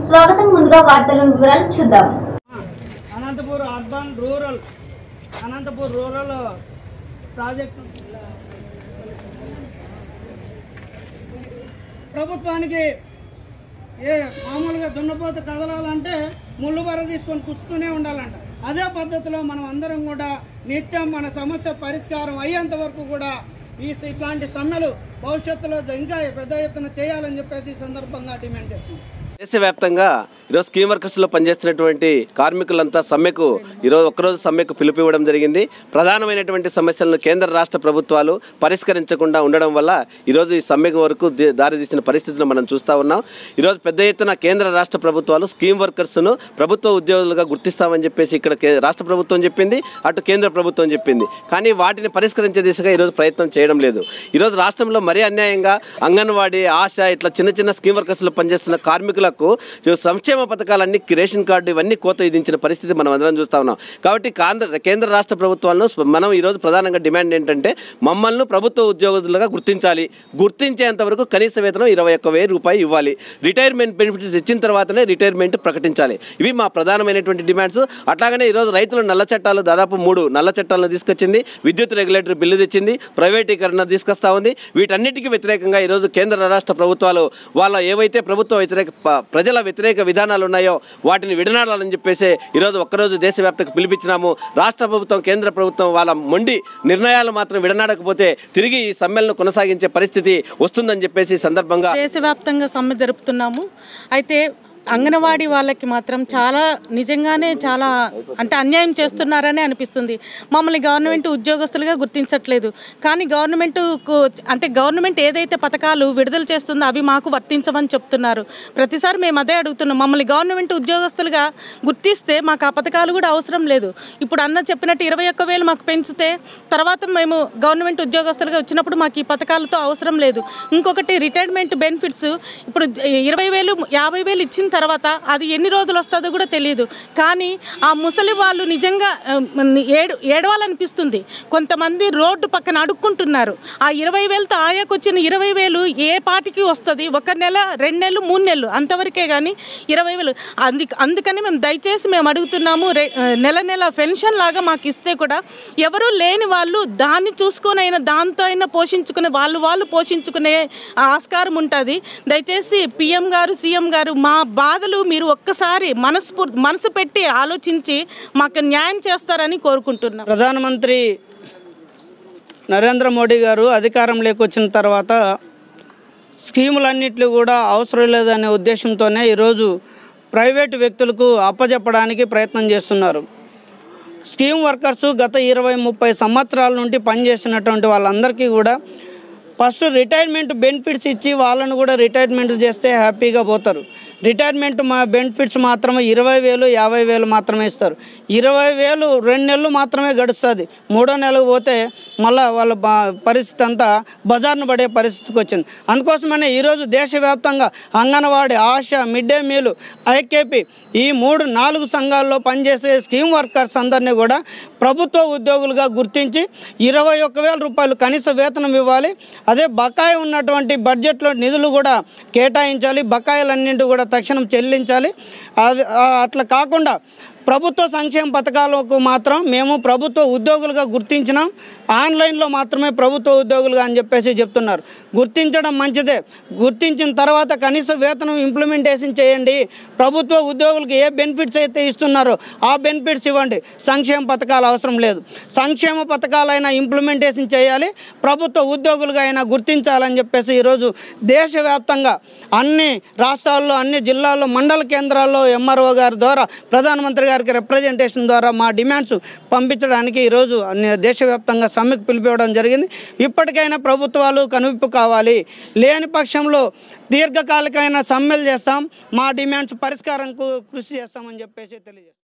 స్వాగతం ముందుగా వార్తల వివరాలు చూద్దాం। అనంతపూర్ రూరల్ ప్రాజెక్టు ప్రభుత్వానికి మామూలుగా దున్నపోత కదలాలంటే ముళ్ళు బర తీసుకొని కూర్చుతూనే ఉండాలంట। అదే పద్ధతిలో మనం అందరం కూడా నిత్యం మన సమస్య పరిష్కారం అయ్యేంత వరకు కూడా ఇట్లాంటి సమ్మెలు భవిష్యత్తులో ఇంకా పెద్ద ఎత్తున చేయాలని చెప్పేసి ఈ సందర్భంగా డిమాండ్ చేస్తున్నాం। దేశవ్యాప్తంగా ఈరోజు స్కీమ్ వర్కర్స్లో పనిచేస్తున్నటువంటి కార్మికులంతా సమ్మెకు ఈరోజు ఒక్కరోజు సమ్మెకు పిలుపు ఇవ్వడం జరిగింది। ప్రధానమైనటువంటి సమస్యలను కేంద్ర రాష్ట్ర ప్రభుత్వాలు పరిష్కరించకుండా ఉండడం వల్ల ఈరోజు ఈ సమ్మెకు వరకు దారితీసిన పరిస్థితులు మనం చూస్తూ ఉన్నాం। ఈరోజు పెద్ద ఎత్తున కేంద్ర రాష్ట్ర ప్రభుత్వాలు స్కీమ్ వర్కర్స్ను ప్రభుత్వ ఉద్యోగులుగా గుర్తిస్తామని చెప్పేసి ఇక్కడ రాష్ట్ర ప్రభుత్వం చెప్పింది, అటు కేంద్ర ప్రభుత్వం చెప్పింది। కానీ వాటిని పరిష్కరించే దిశగా ఈరోజు ప్రయత్నం చేయడం లేదు। ఈరోజు రాష్ట్రంలో మరీ అన్యాయంగా అంగన్వాడీ, ఆశ ఇట్లా చిన్న చిన్న స్కీమ్ వర్కర్స్లో పనిచేస్తున్న కార్మికులకు సంక్షేమ పథకాలన్నీ రేషన్ కార్డు ఇవన్నీ కోత విధించిన పరిస్థితి మనం అందరం చూస్తూ ఉన్నాం। కాబట్టి కేంద్ర రాష్ట్ర ప్రభుత్వాలను మనం ఈరోజు ప్రధానంగా డిమాండ్ ఏంటంటే మమ్మల్ని ప్రభుత్వ ఉద్యోగులుగా గుర్తించాలి, గుర్తించేంత వరకు కనీస వేతనం 21,000 రూపాయలు ఇవ్వాలి, రిటైర్మెంట్ బెనిఫిట్స్ ఇచ్చిన తర్వాతనే రిటైర్మెంట్ ప్రకటించాలి। ఇవి మా ప్రధానమైనటువంటి డిమాండ్స్। అట్లాగనే ఈరోజు రైతులు నల్ల చట్టాలు దాదాపు 3 నల్ల చట్టాలను తీసుకొచ్చింది, విద్యుత్ రెగ్యులేటరీ బిల్లు తెచ్చింది, ప్రైవేటీకరణ తీసుకొస్తా ఉంది। వీటన్నిటికీ వ్యతిరేకంగా ఈరోజు కేంద్ర రాష్ట్ర ప్రభుత్వాలు వాళ్ళ ఏవైతే ప్రభుత్వ వ్యతిరేక ప్రజల వ్యతిరేక విధానాలు ఉన్నాయో వాటిని విడనాడాలని చెప్పేసి ఈరోజు ఒక్కరోజు దేశవ్యాప్తంగా పిలిపించినాము। రాష్ట్ర ప్రభుత్వం, కేంద్ర ప్రభుత్వం వాళ్ళ మొండి నిర్ణయాలు మాత్రం విడనాడకపోతే తిరిగి ఈ సమ్మెలను కొనసాగించే పరిస్థితి వస్తుందని చెప్పేసి సందర్భంగా దేశవ్యాప్తంగా సమ్మె జరుపుతున్నాము। అయితే అంగన్వాడీ వాళ్ళకి మాత్రం చాలా నిజంగానే చాలా అంటే అన్యాయం చేస్తున్నారని అనిపిస్తుంది। మమ్మల్ని గవర్నమెంట్ ఉద్యోగస్తులుగా గుర్తించట్లేదు, కానీ గవర్నమెంట్ ఏదైతే పథకాలు విడుదల చేస్తుందో అవి మాకు వర్తించమని చెప్తున్నారు। ప్రతిసారి మేము అదే అడుగుతున్నాం, మమ్మల్ని గవర్నమెంట్ ఉద్యోగస్తులుగా గుర్తిస్తే మాకు ఆ పథకాలు కూడా అవసరం లేదు। ఇప్పుడు అన్న చెప్పినట్టు 21,000 మాకు పెంచితే తర్వాత మేము గవర్నమెంట్ ఉద్యోగస్తులుగా వచ్చినప్పుడు మాకు ఈ పథకాలతో అవసరం లేదు। ఇంకొకటి రిటైర్మెంట్ బెనిఫిట్స్ ఇప్పుడు 20,000 50,000 ఇచ్చిన తర్వాత అది ఎన్ని రోజులు వస్తుందో కూడా తెలియదు, కానీ ఆ ముసలి వాళ్ళు నిజంగా ఏడవాలనిపిస్తుంది। కొంతమంది రోడ్డు పక్కన అడుక్కుంటున్నారు। ఆ 20,000తో ఆయాకు వచ్చిన 20,000 ఏ పాటికి వస్తుంది? 1 నెల, 2 నెలలు, 3 నెలలు అంతవరకే, కానీ 20,000 అందుకని మేము అడుగుతున్నాము, నెల పెన్షన్ లాగా మాకు ఇస్తే కూడా ఎవరు లేని వాళ్ళు దాన్ని చూసుకొని దాంతో అయినా పోషించుకునే వాళ్ళు పోషించుకునే ఆస్కారం ఉంటుంది। దయచేసి PM గారు, CM గారు మా బాధలు మీరు ఒక్కసారి మనసు పెట్టి ఆలోచించి మాకు న్యాయం చేస్తారని కోరుకుంటున్నాం। ప్రధానమంత్రి నరేంద్ర మోడీ గారు అధికారంలోకి వచ్చిన తర్వాత స్కీములన్నింటినీ కూడా అవసరం లేదనే ఉద్దేశంతోనే ఈరోజు ప్రైవేటు వ్యక్తులకు అప్పజెప్పడానికి ప్రయత్నం చేస్తున్నారు। స్కీమ్ వర్కర్స్ గత 20-30 సంవత్సరాల నుండి పనిచేసినటువంటి వాళ్ళందరికీ కూడా ఫస్ట్ రిటైర్మెంట్ బెనిఫిట్స్ ఇచ్చి వాళ్ళను కూడా రిటైర్మెంట్ చేస్తే హ్యాపీగా పోతారు। రిటైర్మెంట్ బెనిఫిట్స్ మాత్రమే 20,000 50,000 మాత్రమే ఇస్తారు। 20,000 2 నెలలు మాత్రమే గడుస్తుంది, 3వ నెలకు పోతే మళ్ళీ వాళ్ళ పరిస్థితి అంతా బజార్ను పడే పరిస్థితికి వచ్చింది। అందుకోసమనే ఈరోజు దేశవ్యాప్తంగా anganwadi, ASHA, mid day meal, IKP ఈ 3-4 సంఘాల్లో పనిచేసే స్కీమ్ వర్కర్స్ అందరినీ కూడా ప్రభుత్వ ఉద్యోగులుగా గుర్తించి 21,000 రూపాయలు కనీస వేతనం ఇవ్వాలి। అదే బకాయి ఉన్నటువంటి బడ్జెట్లో నిధులు కూడా కేటాయించాలి, బకాయిలన్నింటి కూడా తక్షణం చెల్లించాలి। అట్లా కాకుండా ప్రభుత్వ సంక్షేమ పథకాలకు మాత్రం మేము ప్రభుత్వ ఉద్యోగులుగా గుర్తించినాం, ఆన్లైన్లో మాత్రమే ప్రభుత్వ ఉద్యోగులుగా అని చెప్పేసి చెప్తున్నారు। గుర్తించడం మంచిదే, గుర్తించిన తర్వాత కనీస వేతనం ఇంప్లిమెంటేషన్ చేయండి। ప్రభుత్వ ఉద్యోగులకు ఏ బెనిఫిట్స్ అయితే ఇస్తున్నారో ఆ బెనిఫిట్స్ ఇవ్వండి, సంక్షేమ పథకాలు అవసరం లేదు। సంక్షేమ పథకాలైనా ఇంప్లిమెంటేషన్ చేయాలి, ప్రభుత్వ ఉద్యోగులుగా అయినా గుర్తించాలని చెప్పేసి ఈరోజు దేశవ్యాప్తంగా అన్ని రాష్ట్రాల్లో, అన్ని జిల్లాల్లో, మండల కేంద్రాల్లో MRO గారి ద్వారా ప్రధానమంత్రి గారికి రిప్రజెంటేషన్ ద్వారా మా డిమాండ్స్ పంపించడానికి ఈరోజు దేశవ్యాప్తంగా సమ్మెకు పిలిపివ్వడం జరిగింది। ఇప్పటికైనా ప్రభుత్వాలు కనువిప్పు కావాలి, లేని పక్షంలో దీర్ఘకాలికమైన సమ్మెలు చేస్తాం, మా డిమాండ్స్ పరిష్కారంకు కృషి చేస్తామని చెప్పేసి తెలియజేస్తాం।